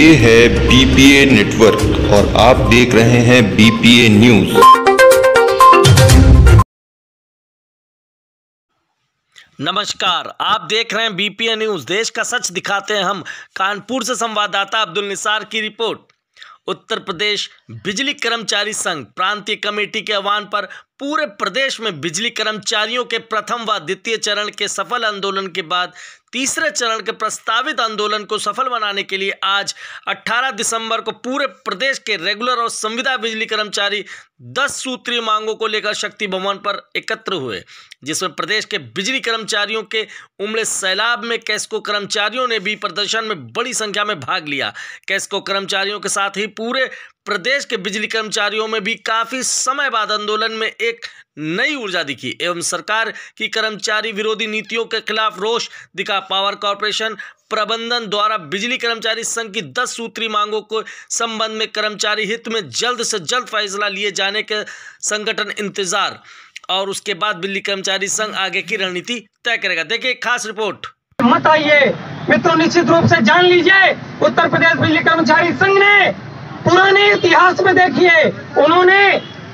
ये है BPA network और आप देख रहे हैं बीपीए न्यूज। नमस्कार, आप देख रहे हैं बीपीए न्यूज। देश का सच दिखाते हैं हम। कानपुर से संवाददाता अब्दुल निसार की रिपोर्ट। उत्तर प्रदेश बिजली कर्मचारी संघ प्रांतीय कमेटी के आह्वान पर पूरे प्रदेश में बिजली कर्मचारियों के प्रथम व द्वितीय चरण के सफल आंदोलन के बाद तीसरे चरण के प्रस्तावित आंदोलन को सफल बनाने के लिए आज 18 दिसंबर को पूरे प्रदेश के रेगुलर और संविदा बिजली कर्मचारी 10 सूत्रीय मांगों को लेकर शक्ति भवन पर एकत्र हुए, जिसमें प्रदेश के बिजली कर्मचारियों के उमड़े सैलाब में कैस्को कर्मचारियों ने भी प्रदर्शन में बड़ी संख्या में भाग लिया। कैस्को कर्मचारियों के साथ ही पूरे प्रदेश के बिजली कर्मचारियों में भी काफी समय बाद आंदोलन में एक नई ऊर्जा दिखी एवं सरकार की कर्मचारी विरोधी नीतियों के खिलाफ रोष दिखा। पावर कॉर्पोरेशन प्रबंधन द्वारा बिजली कर्मचारी संघ की 10 सूत्री मांगों को संबंध में कर्मचारी हित में जल्द से जल्द फैसला लिए जाने के संगठन इंतजार और उसके बाद बिजली कर्मचारी संघ आगे की रणनीति तय करेगा। देखिए खास रिपोर्ट। मत आइए मित्रों, निश्चित रूप से जान लीजिए उत्तर प्रदेश बिजली कर्मचारी संघ ने पुराने इतिहास में देखिए उन्होंने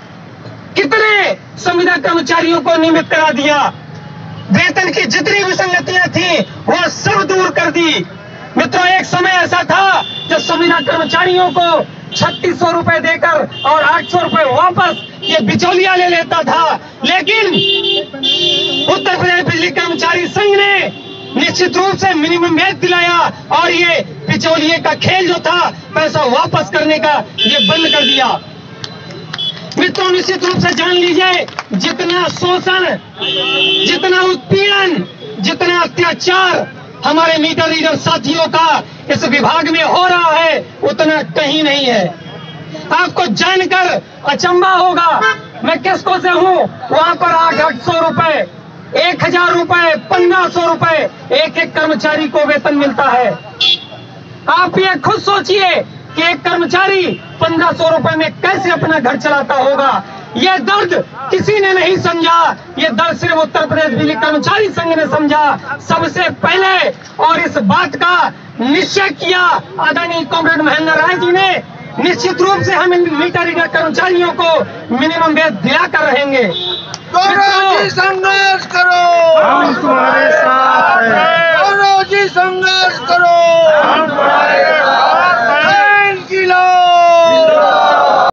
कितने संविदा कर्मचारियों को नियमित करा दिया। वेतन की जितनी विसंगतियां थी वह सब दूर कर दी। मित्रों, एक समय ऐसा था जब संविदा कर्मचारियों को 3600 रुपए देकर और 800 रुपए वापस ये बिचौलिया ले लेता था, लेकिन उत्तर प्रदेश बिजली कर्मचारी संघ ने निश्चित रूप से मिनिमम वेज दिलाया और ये बिचौलिए का खेल जो था पैसा वापस करने का ये बंद कर दिया। मित्रों, निश्चित रूप से जान लीजिए जितना शोषण, जितना उत्पीड़न, जितना अत्याचार हमारे मीटर रीडर साथियों का इस विभाग में हो रहा है उतना कहीं नहीं है। आपको जानकर अचंभा होगा, मैं किसको से हूं, वहां पर 800 रुपए, 1000 रुपए, 1500 रुपए एक एक कर्मचारी को वेतन मिलता है। आप ये खुद सोचिए कि एक कर्मचारी 1500 रुपए में कैसे अपना घर चलाता होगा। ये दर्द किसी ने नहीं समझा, ये दर्द सिर्फ उत्तर प्रदेश बिजली कर्मचारी संघ ने समझा सबसे पहले, और इस बात का निश्चय किया आदरणीय कॉमरेड महेंद्र राय जी ने। निश्चित रूप से हम इन मीटर रीडर कर्मचारियों को मिनिमम वेज दिलाकर रहेंगे। संघर्ष करो, हम तुम्हारे साथ हैं। संघर्ष करो, हम तुम्हारे